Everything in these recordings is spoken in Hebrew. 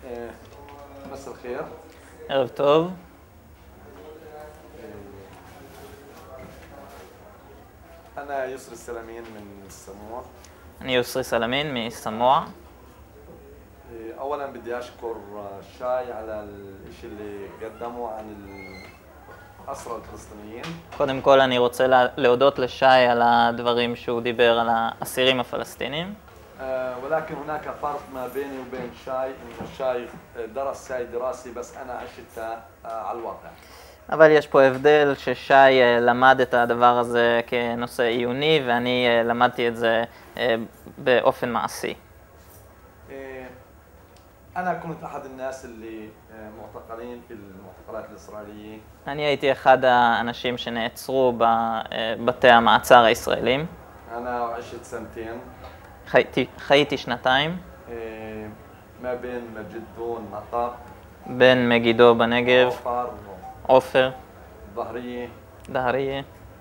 مساء الخير. ערב טוב. أنا يسري السلامين من السموع. אני יוסרי סלמין מסמוע. أولاً بدي أشكر شاي على الإشي اللي قدمه عن الأسرى الفلسطينيين. קודם כל אני רוצה להודות לשי על הדברים שהוא דיבר על האסירים הפלסטינים. ولكن هناك فرق ما بيني وبين شاي إنه شاي درس هاي دراسي بس أنا عشتها على الواقع. אבל יש פה הבדל ששי למד את הדבר הזה כנושא עיוני ואני למדתי את זה באופן מעשי. أنا كنت أحد الناس اللي معتقلين في المعتقلات الإسرائيلية. אני הייתי אחד האנשים שנעצרו בבתי המעצר הישראלים. أنا عشت سنتين. חייתי שנתיים. ما بين مجدو نقب. בין מגידו בנגב. עופר. ظهرية. דהריה.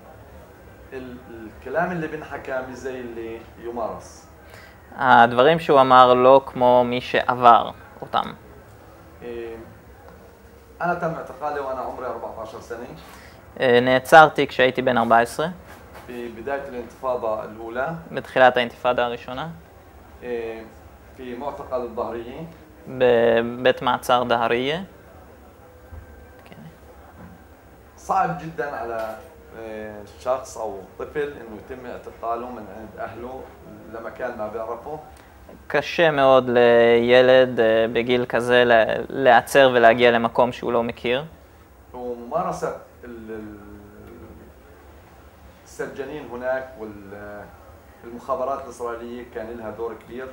الكلام اللي بنحكى مش زي اللي يمارس. הדברים שהוא אמר לא כמו מי שעבר אותם. أنا تم اعتقالي وأنا عمري 14 سنة. נעצרתי כשהייתי בן 14. בבדאית האינתיפאדה الأولى. בתחילת האינתיפאדה הראשונה. في معتقل الظهرية. בבית מעצר דהריה. صعب جدا على شخص أو طفل إنه يتم اعتقاله من عند أهله لمكان ما بيعرفه. קשה מאוד לילד בגיל כזה להיעצר ולהגיע למקום שהוא לא מכיר. وممارسة السجانين هناك والمخابرات الإسرائيلية كان لها دور كبير.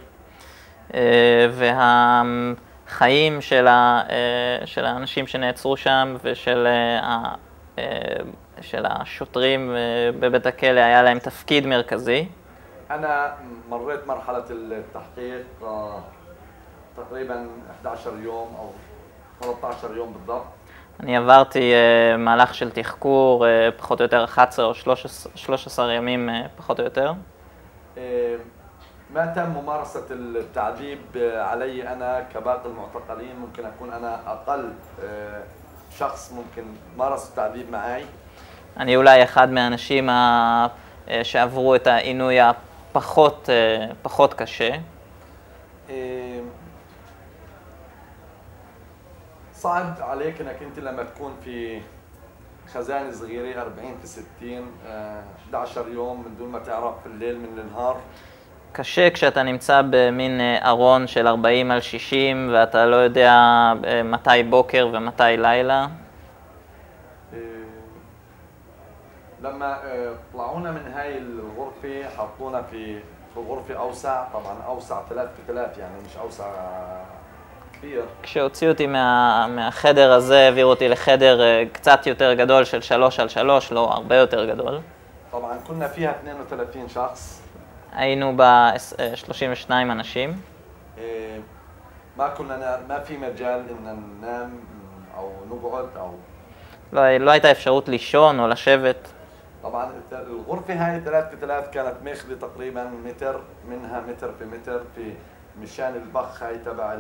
והחיים של האנשים שנעצרו שם ושל השוטרים בבית הכלא היה להם תפקיד מרכזי. أنا مريت مرحلة التحقيق تقريبا 11 يوم أو 13 يوم بالضبط. אני עברתי מהלך של תחקור פחות או יותר 11 או 13 ימים פחות או יותר. ما تم ممارسة التعذيب علي أنا كباقي المعتقلين. ممكن أكون أنا أقل شخص ممكن مارس التعذيب معي. אני אולי אחד מהאנשים שעברו את העינוי פחות קשה. صعب عليك انك انت لما تكون في خزانه صغيره 40 في 60 11 يوم من دون ما تعرف الليل من النهار. קשה כשאתה נמצא במין ארון של 40 על 60 ואתה לא יודע מתי בוקר ומתי לילה. لما طلعونا من هاي الغرفة حطونا في غرفة أوسع. طبعا أوسع 3 في 3 يعني مش أوسع كبير. כשהוציאו אותי מהחדר הזה העבירו אותי לחדר קצת יותר גדול של 3 על 3, לא הרבה יותר גדול. طبعا كنا فيها 32 شخص. היינו בה 32 אנשים. ما في مجال إن ننام أو نقعد أو לא הייתה אפשרות לישון או לשבת. طبعا الغرفة هاي 3 في 3 كانت ماخذة تقريبا متر منها متر في متر في مشان البخ هاي تبع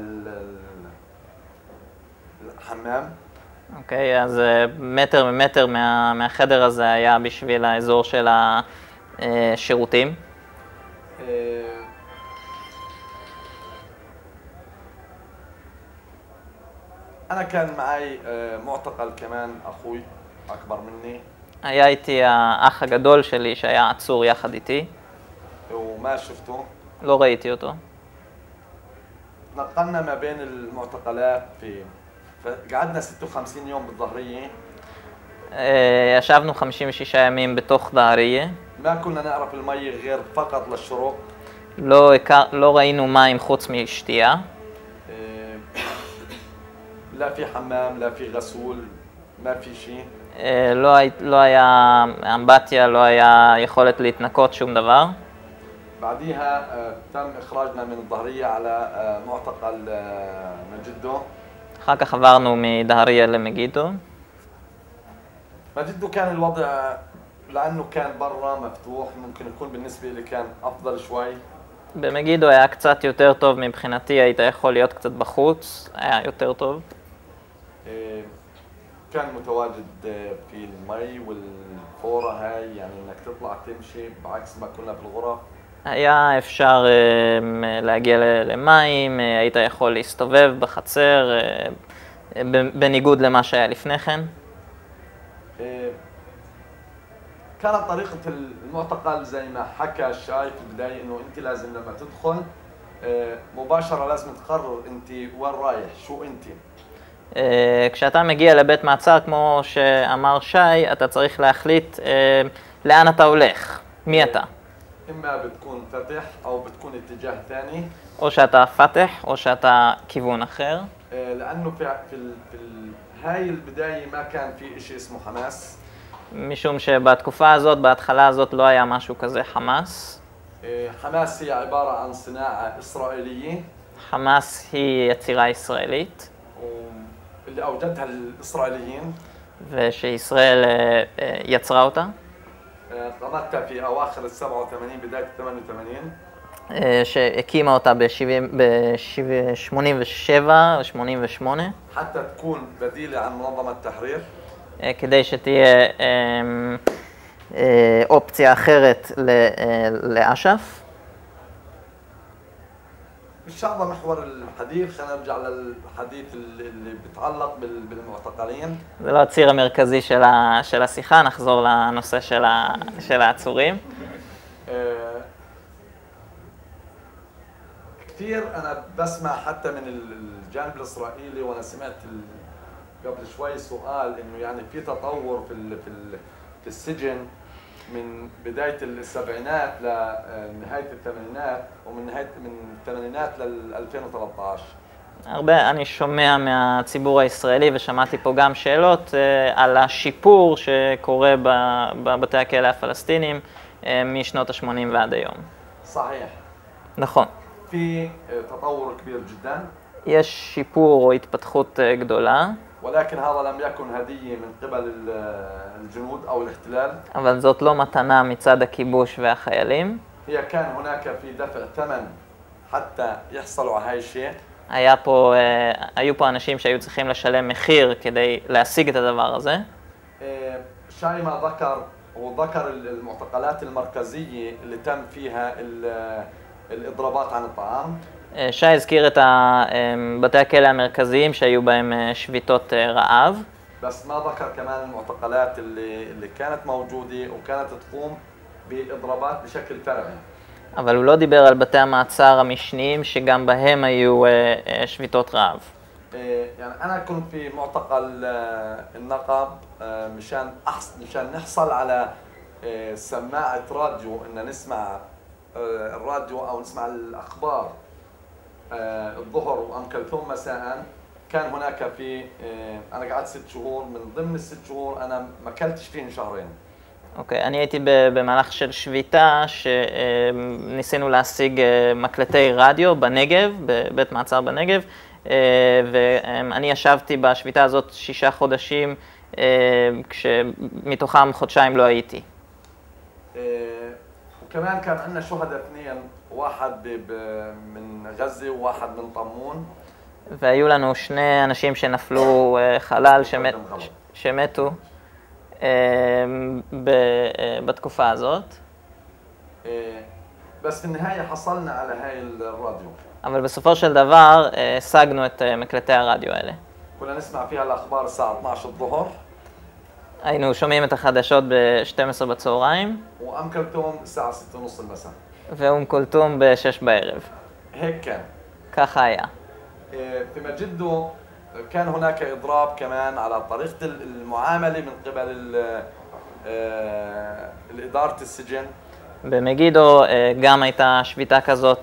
الحمام. אוקיי, אז מטר ממטר מהחדר הזה היה בשביל האזור של השירותים. أنا كان معي معتقل كمان أخوي أكبر مني. היה איתי האח הגדול שלי שהיה עצור יחד איתי. وما شفته. לא ראיתי אותו. نقلنا ما بين المعتقلات فقعدنا 56 يوم بالظهرية. ישבנו 56 ימים בתוך דהריה. ما كنا نعرف المي غير فقط للشرب. לא ראינו מים חוץ משתייה. لا في حمام لا في غسول ما في شيء. לא היה אמבטיה, לא היה יכולת להתנקות שום דבר. بعديها تم إخراجنا من الظهرية على معتقل مجدو. אחר כך עברנו מדהריה למגידו. مجدو كان الوضع لأنه كان برا مفتوح ممكن يكون بالنسبة لي كان أفضل شوي. במגידו היה קצת יותר טוב מבחינתי, היית יכול להיות קצת בחוץ, היה יותר טוב. كان متواجد في المي والفورة هاي يعني انك تطلع تمشي بعكس ما كنا بالغرف. היה אפשר להגיע למים, היית יכול להסתובב בחצר, בניגוד למה שהיה לפני כן. كانت طريقة المعتقل زي ما حكى شاي في البداية انه انت لازم لما تدخل مباشرة لازم تقرر انت وين رايح شو انت. כשאתה מגיע לבית מעצר, כמו שאמר שי, אתה צריך להחליט לאן אתה הולך, מי אתה. إما بتكون فتح أو بتكون اتجاه ثاني. או שאתה פתח או שאתה כיוון אחר. لأنه في هاي البداية ما كان في شيء اسمه حماس. משום שבתקופה הזאת, בהתחלה הזאת, לא היה משהו כזה חמאס. حماس هي عبارة عن صناعة إسرائيلية. חמאס היא יצירה ישראלית. اللي أوجدها الإسرائيليين. ושישראל יצרה אותה. قامتها في أواخر ال87 بداية ال88. שהקימה אותה ב-87 או 88. حتى تكون بديلة عن منظمة التحرير. כדי שתהיה אופציה אחרת לאש"ף. إن شاء الله محور الحديث خلينا نرجع للحديث اللي بيتعلق بالمعتقلين. זה לא הציר המרכזי של השיחה, נחזור לנושא של העצורים. كثير أنا بسمع حتى من الجانب الإسرائيلي وأنا سمعت قبل شوي سؤال إنه يعني في تطور في السجن من بداية السبعينات لنهاية الثمانينات ومن الثمانينات ل 2013. הרבה, אני שומע מהציבור הישראלי ושמעתי פה גם שאלות על השיפור שקורה בבתי הכלא הפלסטינים משנות ה-80 ועד היום. صحيح. נכון. في تطور كبير جدا. יש שיפור או התפתחות גדולה. ولكن هذا لم يكن هدية من قبل الجنود أو الاحتلال. אבל זאת לא מתנה מצד הכיבוש והחיילים. هي كان هناك في دفع ثمن حتى يحصلوا على هاي الشيء. היו פה אנשים שהיו צריכים לשלם מחיר כדי להשיג את הדבר הזה. شاي ما ذكر وذكر المعتقلات المركزية اللي تم فيها الإضرابات عن الطعام. שי הזכיר את בתי הכלא המרכזיים שהיו בהם שביתות רעב. بس ما ذكر كمان المعتقلات اللي كانت موجودة وكانت تقوم بإضرابات بشكل فردي. אבל הוא לא דיבר על בתי המעצר המשניים שגם בהם היו שביתות רעב. يعني أنا كنت في معتقل النقب مشان نحصل على سماعة راديو إن نسمع الراديو أو نسمع الأخبار الظهر وأم كلثوم مساء. كان هناك في أنا قعدت 6 شهور من ضمن ال6 شهور أنا ما أكلتش فيهن شهرين. אוקיי, אני הייתי במהלך של שביתה שניסינו להשיג מקלטי רדיו בנגב, בבית מעצר בנגב, ואני ישבתי בשביתה הזאת 6 חודשים, כשמתוכם חודשיים לא הייתי. وكمان كان عندنا شهداء 2 واحد من غزة وواحد من طمون. והיו לנו 2 אנשים שנפלו חלל שמתו בתקופה הזאת. بس في النهاية حصلنا على هاي الراديو. אבל בסופו של דבר השגנו את מקלטי הרדיו האלה. كنا نسمع فيها الأخبار الساعة 12 الظهر. היינו שומעים את החדשות ב-12 בצהריים. وأم كلثوم الساعة 6:30 المساء. ואום כולתום ב-6 בערב. هيك كان. ככה היה. في مجدو كان هناك إضراب كمان على طريقة المعاملة من قبل إدارة السجن. במגידו גם הייתה שביתה כזאת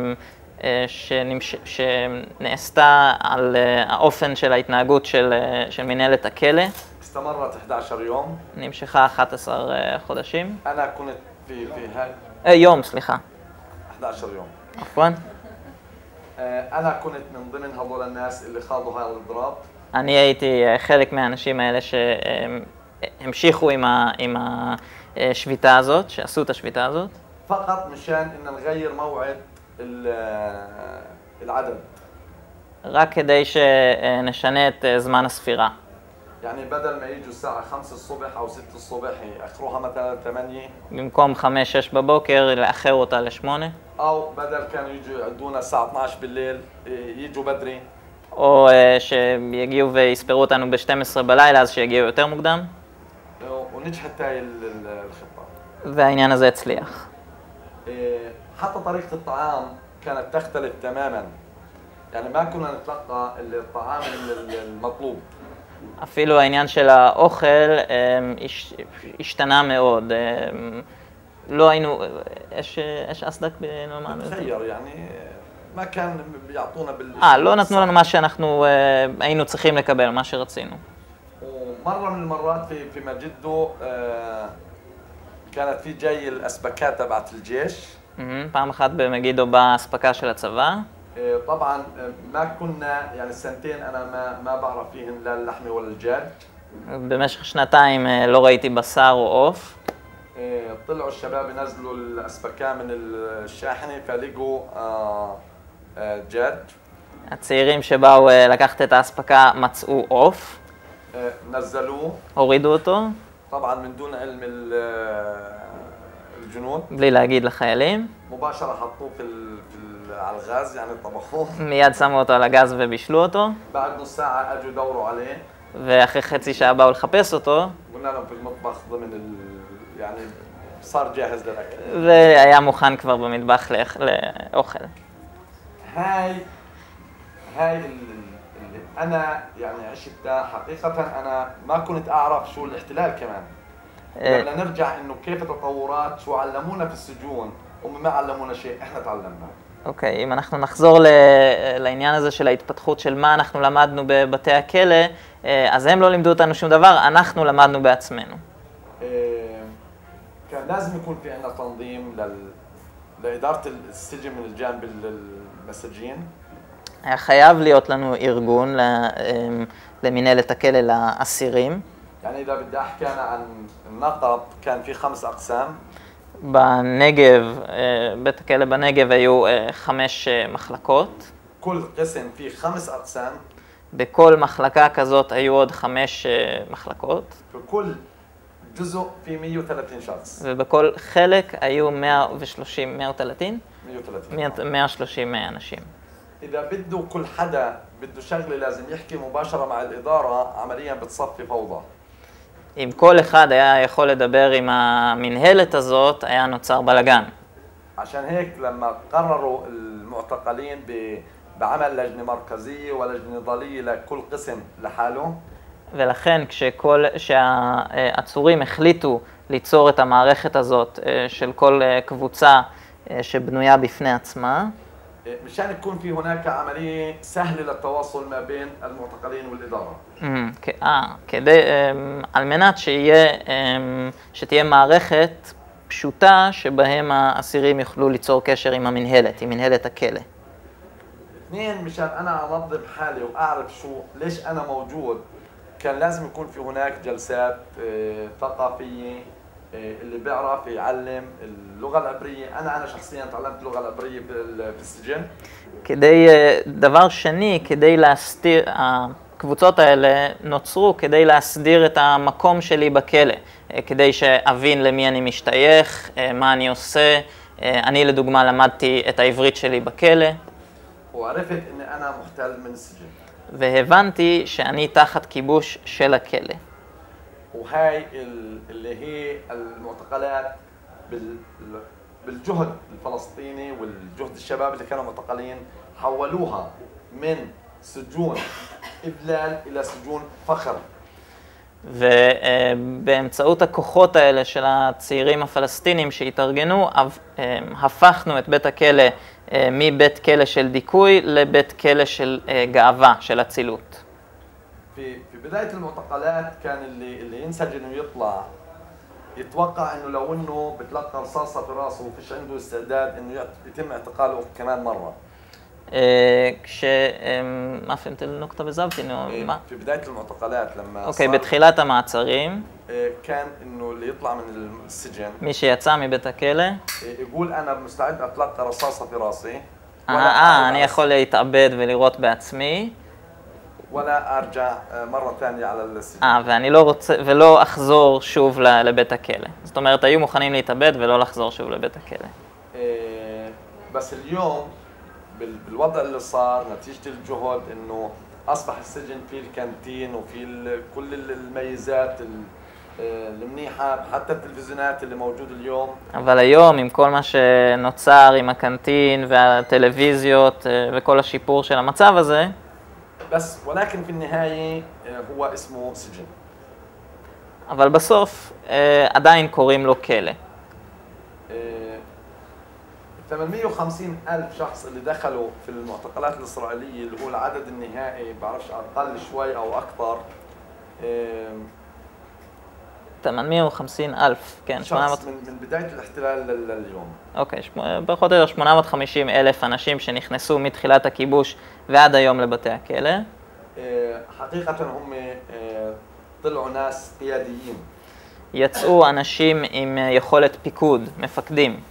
שנעשתה על האופן של ההתנהגות של מנהלת הכלא. استمرت 11 يوم. נמשכה 11 חודשים. أنا كنت في هاي. יום, סליחה. 11 يوم. עפואן. أنا كنت من ضمن هذول الناس اللي خاضوا هذا الإضراب. אני הייתי חלק מהאנשים האלה שהמשיכו עם השביתה הזאת, שעשו את השביתה הזאת. فقط مشان إن نغير موعد العدد. רק כדי שנשנה את זמן הספירה. يعني بدل ما يجوا الساعة 5 الصبح أو 6 الصبح يأخروها مثلا 8. במקום 5-6 בבוקר, לאחר אותה ל8. أو بدل كانوا يجوا يعدونا الساعة 12 بالليل يجوا بدري. או שיגיעו ויספרו אותנו ב12 בלילה, אז שיגיעו יותר מוקדם. ونجحت هاي الخطة. והעניין הזה הצליח. حتى طريقة الطعام كانت تختلف تماما. يعني ما كنا نتلقى الطعام المطلوب. אפילו העניין של האוכל השתנה מאוד. לא היינו, יש אסדק בנאמן? תחייר, يعني ما كان بيعطونا לא נתנו לנו מה שאנחנו היינו צריכים לקבל, מה שרצינו. ومرة من المرات في مجده كانت في جاي الأسبكات تبعت الجيش. פעם אחת במגידו באספקה של הצבא. طبعا ما كنا يعني السنتين انا ما بعرف فيهن لا اللحمه ولا الدجاج. במשך שנתיים לא ראיתי בשר או עוף. طلعوا الشباب ينزلوا الاسبكه من الشاحنه فلقوا دجاج. הצעירים שבאו לקחת את האספקה מצאו עוף. נזלו. הורידו אותו. طبعا من دون علم الجنود. בלי להגיד לחיילים. مباشره حطوه على الغاز يعني طبخوه. מיד שמו אותו על הגז ובישלו אותו. بعد نص ساعه اجوا يدوروا عليه. ואחרי חצי שעה באו לחפש אותו. قلنا لهم في المطبخ ضمن يعني صار جاهز للاكل. והיה מוכן כבר במטבח לאוכל. هاي اللي انا يعني عشتها حقيقه انا ما كنت اعرف شو الاحتلال كمان. بدنا نرجع انه كيف التطورات شو علمونا في السجون وما علمونا شيء احنا تعلمناه. אוקיי, אם אנחנו נחזור לעניין הזה של ההתפתחות של מה אנחנו למדנו בבתי הכלא, אז הם לא לימדו אותנו שום דבר, אנחנו למדנו בעצמנו. كان لازم يكون في عندنا تنظيم لإدارة السجن من الجانب المساجين. היה חייב להיות לנו ארגון למנהלת הכלא לאסירים. يعني إذا بدي أحكي أنا عن النقب كان في 5 أقسام. בנגב, בית הכלא בנגב היו 5 מחלקות. כל قسم فيه 5 أقسام. בכל מחלקה כזאת היו עוד 5 מחלקות. בכל جزء في 130 شخص. ובכל חלק היו 130 אנשים. إذا بده كل حدا بده شغله لازم يحكي مباشرة مع الإدارة عمليا بتصفي فوضى. אם כל אחד היה יכול לדבר עם המנהלת הזאת, היה נוצר בלגן. عشان هيك لما قرروا المعتقلين بعمل لجنة مركزية ولجنة ضالية لكل قسم لحاله. ולכן כשהעצורים החליטו ליצור את המערכת הזאת של כל קבוצה שבנויה בפני עצמה, مشان يكون في هناك عملية سهلة للتواصل ما بين المعتقلين والإدارة. על מנת שתהיה מערכת פשוטה שבהם האסירים יוכלו ליצור קשר עם המנהלת, עם מנהלת הכלא. اثنين مشان أنا أنظم حالي وأعرف شو ليش أنا موجود كان لازم يكون في هناك جلسات ثقافية اللي بيعرف يعلم اللغة العبرية. أنا شخصياً تعلمت اللغة العبرية في السجن. כדי, דבר שני, כדי להסתיר, הקבוצות האלה נוצרו כדי להסדיר את המקום שלי בכלא, כדי שאבין למי אני משתייך, מה אני עושה. אני לדוגמה למדתי את העברית שלי בכלא. وعرفت إن أنا محتل من السجن. והבנתי שאני תחת כיבוש של הכלא. وهاي اللي هي المعتقلات بالجهد الفلسطيني والجهد الشباب اللي كانوا معتقلين حولوها من سجون إذلال إلى سجون فخر. ובאמצעות הכוחות האלה של הצעירים הפלסטינים שהתארגנו, הפכנו את בית הכלא מבית כלא של דיכוי לבית כלא של גאווה, של אצילות. في بداية المعتقلات كان اللي ينسجن ويطلع يتوقع انه لو انه بتلقى رصاصة في راسه وفيش عنده استعداد انه يتم اعتقاله كمان مرة. מה פهمت النقطة بالضبط إنه ما في بداية المعتقلات لما אוקיי, בתחילת המעצרים, كان إنه اللي يطلع من السجن מי שיצא מבית הכלא, يقول أنا مستعد أطلق رصاصة في راسي אני יכול להתאבד ולירות בעצמי, ولا أرجع مرة ثانية على السجن. ואני לא רוצה, ולא אחזור שוב לבית הכלא. זאת אומרת, היו מוכנים להתאבד ולא לחזור שוב לבית הכלא. بس اليوم بالوضع اللي صار نتيجة الجهد إنه أصبح السجن فيه الكانتين وفيه كل الميزات المنيحة حتى التلفزيونات اللي موجود اليوم. אבל היום, עם כל מה שנוצר, עם הקנטין והטלוויזיות וכל השיפור של המצב הזה, بس ولكن في النهاية هو اسمه سجن. אבל בסוף עדיין קוראים לו כלא. 850,000 شخص اللي دخلوا في المعتقلات الإسرائيلية اللي هو العدد النهائي بعرفش أقل شوي أو أكثر. 850,000, כן, 800... من بداية الاحتلال لليوم. אוקיי, פחות או יותר 850,000 אנשים שנכנסו מתחילת הכיבוש ועד היום לבתי הכלא. حقيقة هم طلعوا ناس قياديين. יצאו אנשים עם יכולת פיקוד, מפקדים.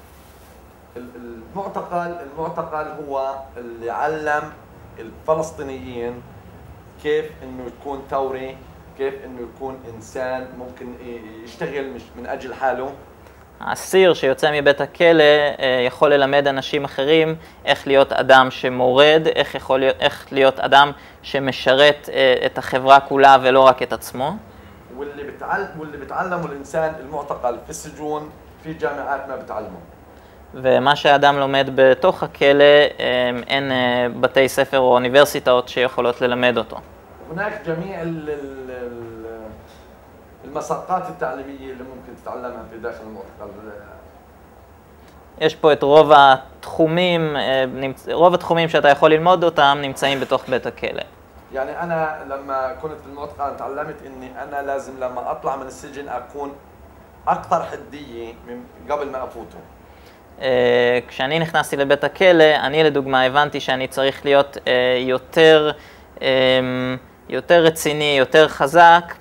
المعتقل هو اللي علم الفلسطينيين كيف انه يكون ثوري، كيف انه يكون انسان ممكن يشتغل مش من اجل حاله. האסיר שיוצא מבית הכלא יכול ללמד אנשים אחרים איך להיות אדם שמורד, איך להיות אדם שמשרת את החברה כולה ולא רק את עצמו. واللي بتعلمه الانسان المعتقل في السجون في جامعات ما بتعلمه. ומה שהאדם לומד בתוך הכלא, אין בתי ספר או אוניברסיטאות שיכולות ללמד אותו. هناك جميع المساقات التعليمية اللي ممكن تتعلمها في داخل المعتقل. יש פה את רוב התחומים שאתה יכול ללמוד אותם נמצאים בתוך בית הכלא. يعني أنا لما كنت في المعتقل تعلمت إني أنا لازم لما أطلع من السجن أكون أكثر حدية من قبل ما أفوته. כשאני נכנסתי לבית הכלא, אני לדוגמה הבנתי שאני צריך להיות יותר רציני, יותר חזק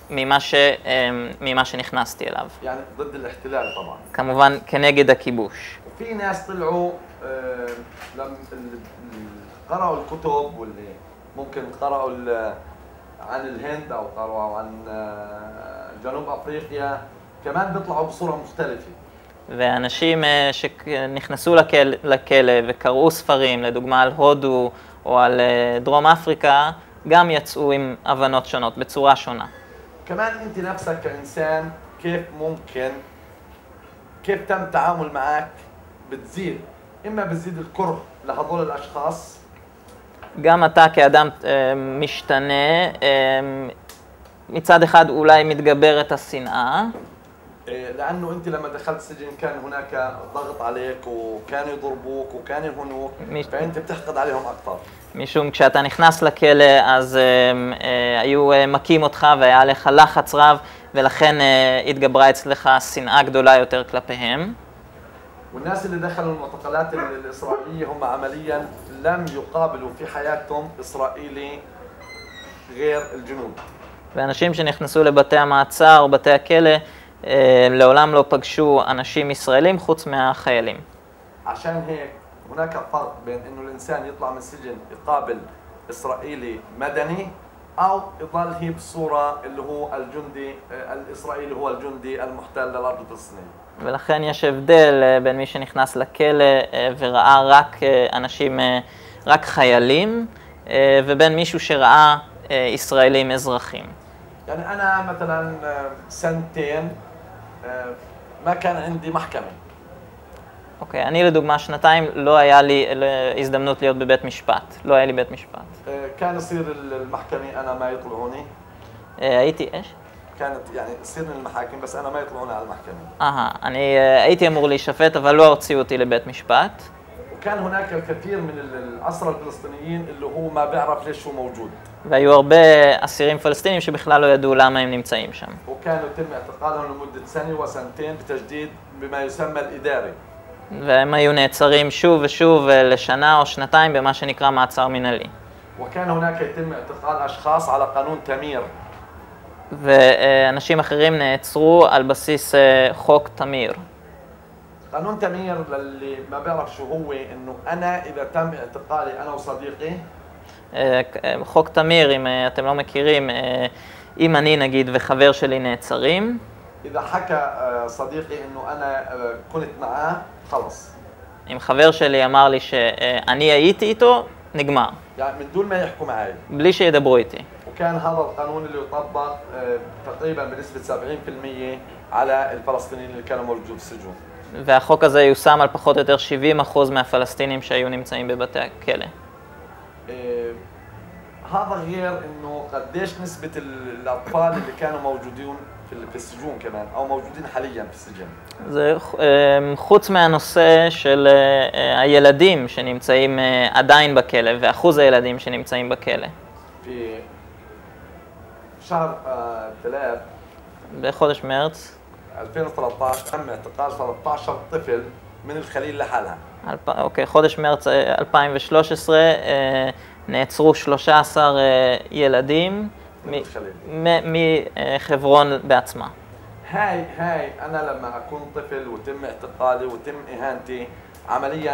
ממה שנכנסתי אליו. يعني ضد الاحتلال طبعا. כמובן כנגד הכיבוש. في ناس طلعوا لما قرأوا الكتب واللي ممكن قرأوا عن الهند أو قرأوا عن جنوب أفريقيا كمان بيطلعوا بصورة مختلفة. ואנשים שנכנסו לכלא וקראו ספרים, לדוגמה על הודו או על דרום אפריקה, גם יצאו עם הבנות שונות, בצורה שונה. كمان أنت نفسك كإنسان كيف ممكن كيف تم التعامل معك بتزيد إما بتزيد الكره لهذول الأشخاص. גם אתה כאדם משתנה, מצד אחד אולי מתגברת השנאה. لأنه أنت لما دخلت السجن كان هناك ضغط عليك وكانوا يضربوك وكانوا يهونوك فأنت بتحقد عليهم أكثر. משום כשאתה נכנס לכלא אז היו מכים אותך והיה לך לחץ רב ולכן התגברה אצלך שנאה גדולה יותר כלפיהם. والناس اللي دخلوا المعتقلات الإسرائيلية هم عمليا لم يقابلوا في حياتهم إسرائيلي غير الجنود. ואנשים שנכנסו לבתי המעצר או בתי הכלא לעולם לא פגשו אנשים ישראלים חוץ מהחיילים. عشان هيك هناك فرق بين إنه الإنسان يطلع من السجن يقابل إسرائيلي مدني أو يظل هي بصورة اللي هو الجندي الإسرائيلي هو الجندي المحتل للأرض الفلسطينية. ולכן יש הבדל בין מי שנכנס לכלא וראה רק אנשים, רק חיילים, ובין מישהו שראה ישראלים אזרחים. يعني أنا مثلا سنتين ما كان عندي محكمة. אוקיי, אני לדוגמה שנתיים לא היה לי הזדמנות להיות בבית משפט, לא היה לי בית משפט. كان يصير المحكمة أنا ما يطلعوني. הייתי אש? كانت يعني تصير من المحاكم بس أنا ما يطلعوني على المحكمة. אני הייתי אמור להישפט אבל לא הוציאו אותי לבית משפט. وكان هناك الكثير من الأسرى الفلسطينيين اللي هو ما بيعرف ليش هو موجود. והיו הרבה אסירים פלסטינים שבכלל לא ידעו למה הם נמצאים שם. وكانوا يتم اعتقالهم لمدة سنة وسنتين بتجديد بما يسمى الإداري. והם היו נעצרים שוב ושוב לשנה או שנתיים במה שנקרא מעצר מנהלי. وكان هناك يتم اعتقال أشخاص على قانون تمير. ואנשים אחרים נעצרו על בסיס חוק תמיר. قانون تمير للي ما بيعرف شو هو إنه أنا إذا تم اعتقالي أنا وصديقي. חוק תמיר, אם אתם לא מכירים, אם אני נגיד וחבר שלי נעצרים. إذا حكى صديقي إنه أنا كنت معاه خلص. אם חבר שלי אמר לי שאני הייתי איתו, נגמר. يعني من دون ما يحكوا معي. בלי שידברו איתי. وكان هذا القانون اللي يطبق تقريبا بنسبة 70% على الفلسطينيين اللي كانوا موجودين في السجون. והחוק הזה יושם על פחות או יותר 70% מהפלסטינים שהיו נמצאים בבתי הכלא. هذا غير إنه قديش نسبة الأطفال اللي كانوا موجودين في السجون كمان أو موجودين حاليا في السجن. זה חוץ מהנושא של הילדים שנמצאים עדיין בכלא ואחוז הילדים שנמצאים בכלא. في شهر 3 בחודש מרץ 2013 تم اعتقال 13 طفل من الخليل لحالها. אוקיי, חודש מרץ 2013 נעצרו 13 ילדים מחברון בעצמה. هاي أنا لما أكون طفل وتم اعتقالي وتم إهانتي عملياً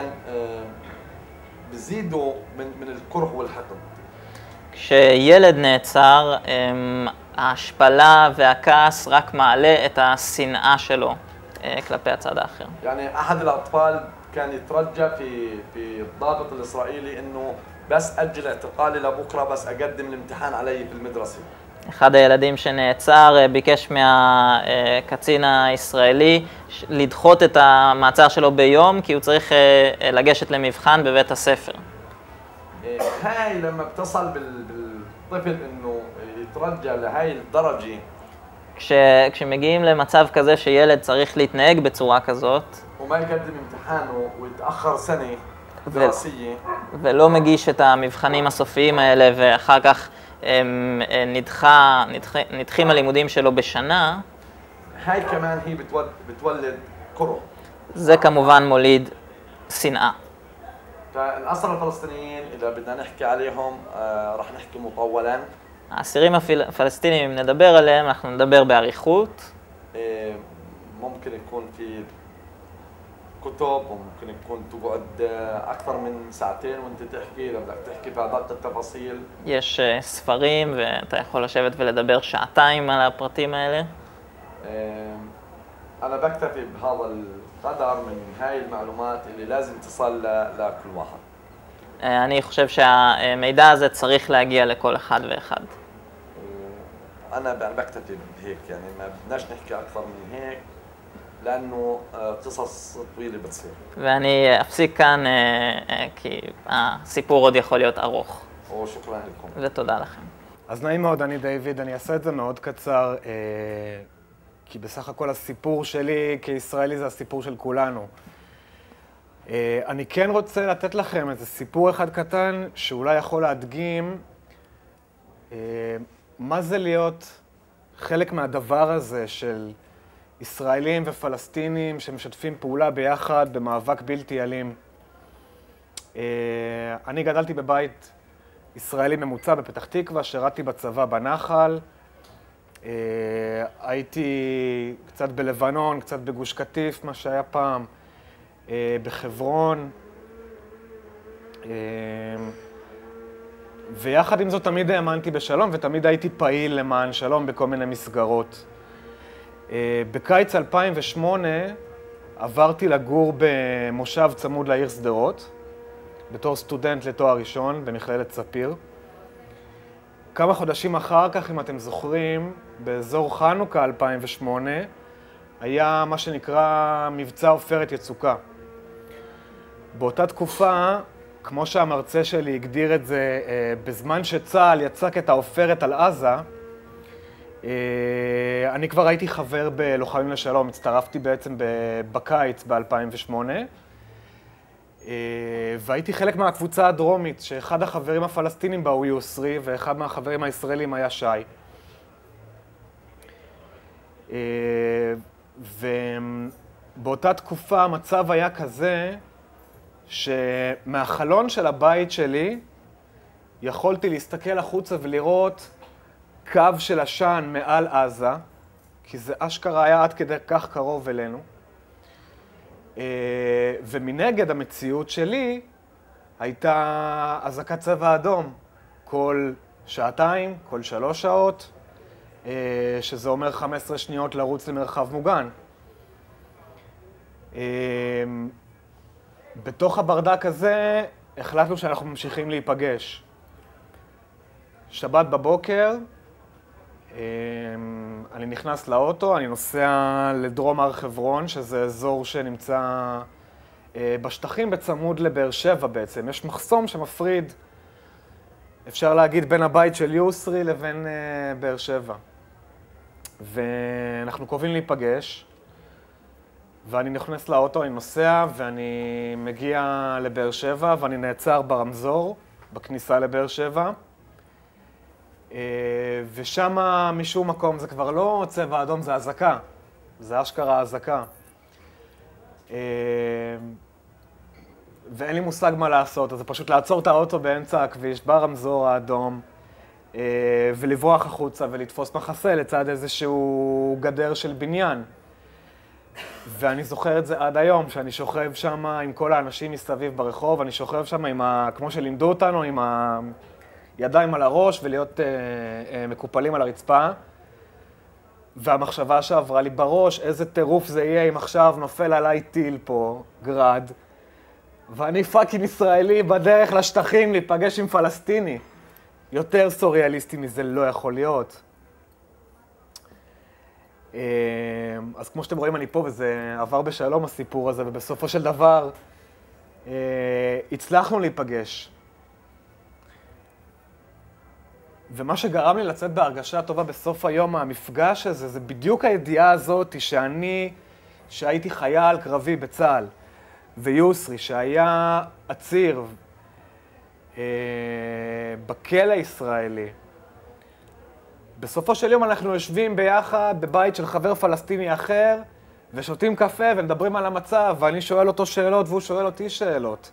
بزيدوا من الكره والحقد. כשילד נעצר, ההשפלה והכעס רק מעלה את השנאה שלו כלפי הצד האחר. يعني أحد الأطفال كان يترجى في الضابط الإسرائيلي إنه بس أجل اعتقالي لبكرة بس أقدم الامتحان علي في المدرسة. אחד הילדים שנעצר ביקש מהקצין הישראלי לדחות את המעצר שלו ביום כי הוא צריך לגשת למבחן בבית הספר. هاي لما بتصل بالطفل إنه يترجى لهاي الدرجة. כשמגיעים למצב כזה שילד צריך להתנהג בצורה כזאת. وما يقدم امتحانه ويتأخر سنة دراسية. ולא מגיש את המבחנים הסופיים האלה ואחר כך נדחים הלימודים שלו בשנה. هاي كمان هي بتولد كره. זה כמובן מוליד שנאה. فالأسرى الفلسطينيين إذا بدنا نحكي عليهم راح نحكي مطولا. האסירים הפלסטינים, אם נדבר עליהם, אנחנו נדבר באריכות. ممكن يكون في كتب وممكن يكون تقعد أكثر من ساعتين وأنت تحكي إذا بدك تحكي في أدق التفاصيل. יש ספרים ואתה יכול לשבת ולדבר שעתיים על הפרטים האלה. أنا بكتفي بهذا القدر من هاي المعلومات اللي لازم تصل لكل واحد. אני חושב שהמידע הזה צריך להגיע לכל אחד ואחד. أنا بكتفي بهيك يعني ما بدناش نحكي أكثر من هيك. لأنه قصص طويلة بتصير. ואני אפסיק כאן כי הסיפור עוד יכול להיות ארוך. ושוקרן לכם. ותודה לכם. אז נעים מאוד, אני דיוויד, אני אעשה את זה מאוד קצר, כי בסך הכל הסיפור שלי כישראלי זה הסיפור של כולנו. אני כן רוצה לתת לכם איזה סיפור אחד קטן שאולי יכול להדגים מה זה להיות חלק מהדבר הזה של ישראלים ופלסטינים שמשתפים פעולה ביחד במאבק בלתי אלים. אני גדלתי בבית ישראלי ממוצע בפתח תקווה, שירתי בצבא בנחל. הייתי קצת בלבנון, קצת בגוש קטיף, מה שהיה פעם, בחברון. ויחד עם זאת תמיד האמנתי בשלום ותמיד הייתי פעיל למען שלום בכל מיני מסגרות. בקיץ 2008 עברתי לגור במושב צמוד לעיר שדרות, בתור סטודנט לתואר ראשון במכללת ספיר. כמה חודשים אחר כך, אם אתם זוכרים, באזור חנוכה 2008, היה מה שנקרא מבצע עופרת יצוקה. באותה תקופה, כמו שהמרצה שלי הגדיר את זה, בזמן שצה"ל יצק את העופרת על עזה, אני כבר הייתי חבר בלוחמים לשלום, הצטרפתי בעצם בקיץ ב-2008, והייתי חלק מהקבוצה הדרומית, שאחד החברים הפלסטינים בה הוא יוסרי, ואחד מהחברים הישראלים היה שי. באותה תקופה המצב היה כזה שמהחלון של הבית שלי יכולתי להסתכל החוצה ולראות קו של עשן מעל עזה, כי זה אשכרה היה עד כדי כך קרוב אלינו. ומנגד המציאות שלי הייתה אזעקת צבע אדום כל שעתיים, כל 3 שעות, שזה אומר 15 שניות לרוץ למרחב מוגן. בתוך הברדק הזה החלטנו שאנחנו ממשיכים להיפגש. שבת בבוקר, אני נכנס לאוטו, אני נוסע לדרום הר חברון, שזה אזור שנמצא בשטחים בצמוד לבאר שבע בעצם. יש מחסום שמפריד, אפשר להגיד, בין הבית של יוסרי לבין באר שבע. ואנחנו קובעים להיפגש, ואני נכנס לאוטו, אני נוסע, ואני מגיע לבאר שבע, ואני נעצר ברמזור, בכניסה לבאר שבע. ושם משום מקום, זה כבר לא צבע אדום, זה אזעקה. זה אשכרה אזעקה. ואין לי מושג מה לעשות, אז זה פשוט לעצור את האוטו באמצע הכביש, ברמזור האדום, ולברוח החוצה ולתפוס מחסה לצד איזשהו גדר של בניין. ואני זוכר את זה עד היום, שאני שוכב שם עם כל האנשים מסביב ברחוב, אני שוכב שם כמו שלימדו אותנו, עם הידיים על הראש ולהיות מקופלים על הרצפה. והמחשבה שעברה לי בראש, איזה טירוף זה יהיה אם עכשיו נופל עליי טיל פה, גרד, ואני פאקינג ישראלי בדרך לשטחים להיפגש עם פלסטיני. יותר סוריאליסטי מזה לא יכול להיות. אז כמו שאתם רואים, אני פה, וזה עבר בשלום הסיפור הזה, ובסופו של דבר הצלחנו להיפגש. ומה שגרם לי לצאת בהרגשה טובה בסוף היום מהמפגש הזה, זה בדיוק הידיעה הזאת שהייתי חייל קרבי בצה"ל, ויוסרי, שהיה עציר בכלא הישראלי. בסופו של יום אנחנו יושבים ביחד בבית של חבר פלסטיני אחר, ושותים קפה ומדברים על המצב, ואני שואל אותו שאלות והוא שואל אותי שאלות.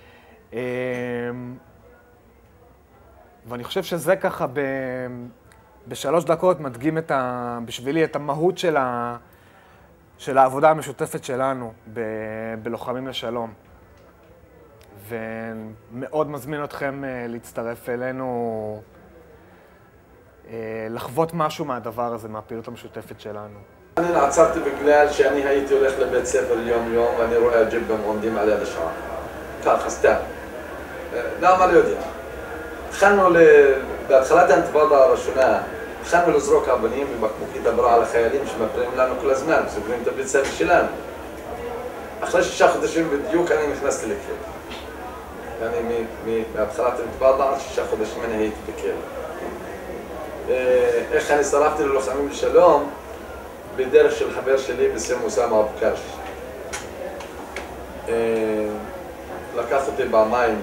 ואני חושב שזה ככה ב3 דקות מדגים בשבילי את המהות של העבודה המשותפת שלנו בלוחמים לשלום. ומאוד מזמין אתכם להצטרף אלינו, לחוות משהו מהדבר הזה, מהפעילות המשותפת שלנו. אני נעצרתי בגלל שאני הייתי הולך לבית ספר יום ואני רואה ג'יפים עומדים על יד השער. ככה, סתם. למה לא יודע? בהתחלת האינתיפאדה הראשונה, התחלנו לזרוק אבנים ובקבוקי תבערה על החיילים שמפריעים לנו כל הזמן, סוגרים את הבית ספר שלנו. אחרי 6 חודשים בדיוק אני נכנסתי לכלא. בהתחלת האינתיפאדה עד 6 חודשים אני הייתי בכלא. איך אני שרפתי ללוחמים לשלום? בדרך של חבר שלי בשם אוסאמה אבו קש. לקח אותי פעמיים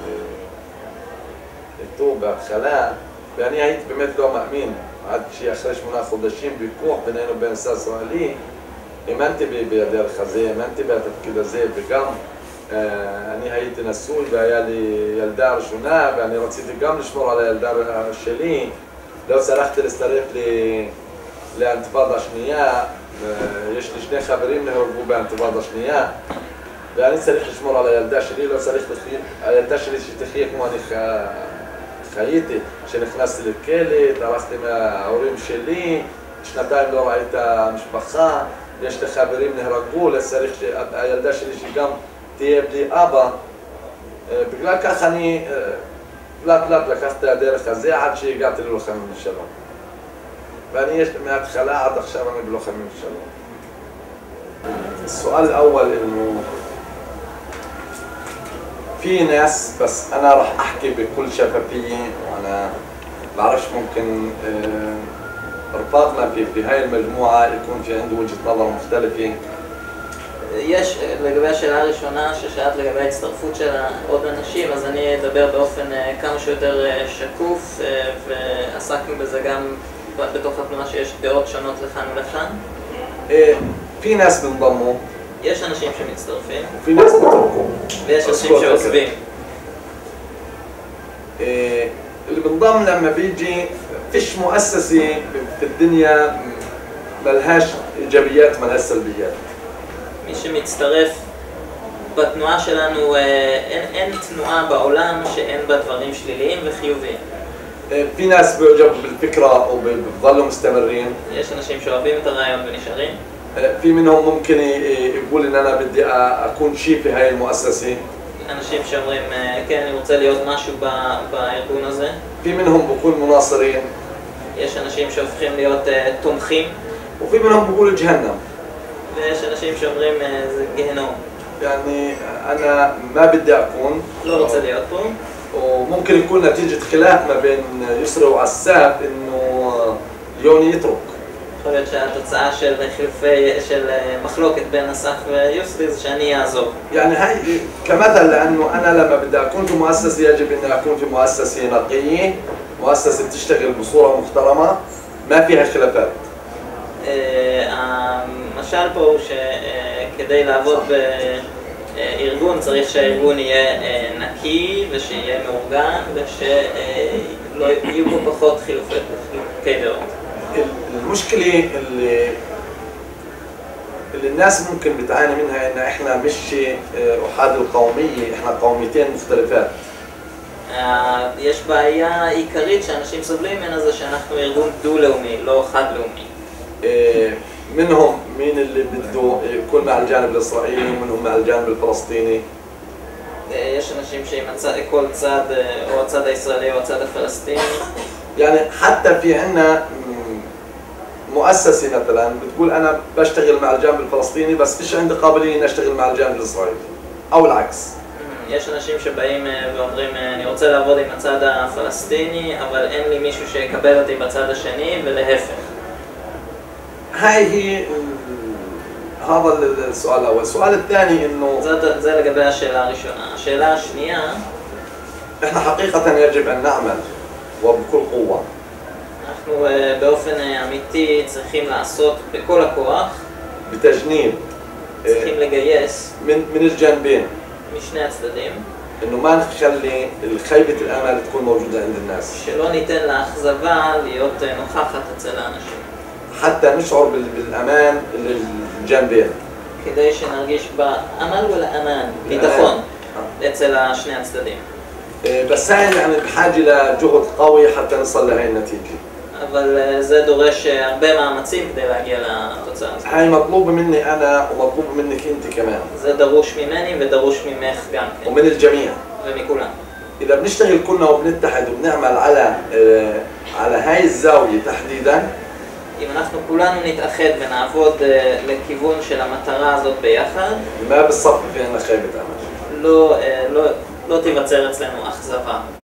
איתו בהתחלה, ואני הייתי באמת לא מאמין, עד שאחרי 8 חודשים ויכוח בינינו בין ישראלי, האמנתי בדרך הזה, האמנתי בתפקיד הזה, וגם אני הייתי נשוי והיה לי ילדה ראשונה, ואני רציתי גם לשמור על הילדה שלי. לא הצלחתי להצטרף לאינתיפאדה השנייה, יש לי 2 חברים נהרגו באינתיפאדה השנייה, ואני צריך לשמור על הילדה שלי, לא צריך הילדה שלי שתחיה כמו אני חייתי, כשנכנסתי לכלא, דרכתי מההורים שלי, 2 לא ראיתי את המשפחה, יש לי חברים נהרגו, צריך שהילדה שלי שגם תהיה בלי אבא. בגלל כך אני לאט לאט לקחתי את הדרך הזה עד שהגעתי ללוחמים לשלום. ואני מההתחלה עד עכשיו אני בלוחמים לשלום. السؤال الأول إنه في ناس بس أنا راح أحكي بكل شفافية وأنا بعرفش ممكن رفاقنا في هاي المجموعة يكون في عنده وجهة نظر مختلفة. יש לגבי השאלה הראשונה ששאלת לגבי ההצטרפות של עוד אנשים, אז אני אדבר באופן כמה שיותר שקוף, ועסקנו בזה גם בתוך התנועה שיש דעות שונות לכאן ולכאן. في ناس بنضموا. יש אנשים שמצטרפים. وفي ناس بتركوا. ויש אנשים שעוזבים. اللي بنضم لما بيجي فيش مؤسسة في الدنيا ملهاش إيجابيات ملهاش سلبيات. מי שמצטרף בתנועה שלנו, אין תנועה בעולם שאין בה דברים שליליים וחיוביים. في ناس بيعجبوا بالفكرة وبيضلوا مستمرين. יש אנשים שאוהבים את הרעיון ונשארים. في منهم ممكن يقول إن أنا بدي أكون شيء في هاي المؤسسة. אנשים שאומרים, כן, אני רוצה להיות משהו בארגון הזה. في منهم بكون مناصرين. יש אנשים שהופכים להיות תומכים. وفي منهم بيقولوا جهنم. ויש אנשים שאומרים, זה גיהנום. يعني أنا ما بدي أكون. לא רוצה להיות פה. وممكن يكون نتيجة خلاف ما بين يسرى وعساف إنه يوني يترك. יכול להיות שהתוצאה של מחלוקת בין אסף ויוסרי זה שאני אעזוב. يعني هاي كمثل لأنه أنا لما بدي أكون في مؤسسة يجب أن أكون في مؤسسة نقية، مؤسسة تشتغل بصورة محترمة ما فيها خلافات. המשל פה הוא שכדי לעבוד בארגון צריך שהארגון יהיה נקי ושיהיה מאורגן ושלא יהיו פה פחות חילוקי דעות. المشكلة اللي الناس ممكن بتعاني منها إن إحنا مش أحاد القومية، إحنا قوميتين مختلفات. יש בעיה עיקרית שאנשים סובלים ממנה זה שאנחנו ארגון דו-לאומי, לא חד-לאומי. منهم مين اللي بده يكون مع الجانب الإسرائيلي ومنهم مع الجانب الفلسطيني. יש אנשים שעם כל צד, או הצד הישראלי או הצד הפלסטיני. يعني حتى في عنا مؤسسة مثلا بتقول أنا بشتغل مع الجانب الفلسطيني بس فيش عندي قابلية إني أشتغل مع الجانب الإسرائيلي أو العكس. יש אנשים שבאים ואומרים אני רוצה לעבוד עם הצד הפלסטיני אבל אין לי מישהו שיקבל אותי בצד השני ולהפך. هاي هي هذا السؤال الأول. السؤال الثاني إنه זה לגבי השאלה הראשונה. השאלה השנייה, إحنا حقيقة يجب أن نعمل وبكل قوة. אנחנו באופן אמיתי צריכים לעשות בכל הכוח. بتجنيد. צריכים לגייס. من الجانبين. משני הצדדים. إنه ما نخلي خيبة الأمل تكون موجودة عند الناس. שלא ניתן לאכזבה להיות נוכחת אצל האנשים. حتى نشعر بالأمان للجانبين. כדי שנרגיש באמל ולאמן, ביטחון, אצל שני הצדדים. بس هاي يعني بحاجة لجهد قوي حتى نصل لهي النتيجة. אבל זה דורש הרבה מאמצים כדי להגיע לתוצאה הזאת. هاي مطلوبة مني أنا ومطلوبة منك أنت كمان. זה דרוש ממני ודרוש ממך גם כן. ومن الجميع. ומכולם. إذا بنشتغل كلنا وبنتحد وبنعمل على هاي الزاوية تحديدا. אם אנחנו כולנו נתאחד ונעבוד לכיוון של המטרה הזאת ביחד, ما بالصف في عنا خيبة أمل. לא תיווצר אצלנו אכזבה.